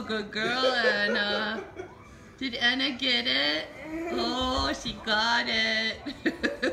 Oh, good girl, Anna. Did Anna get it? Oh, she got it.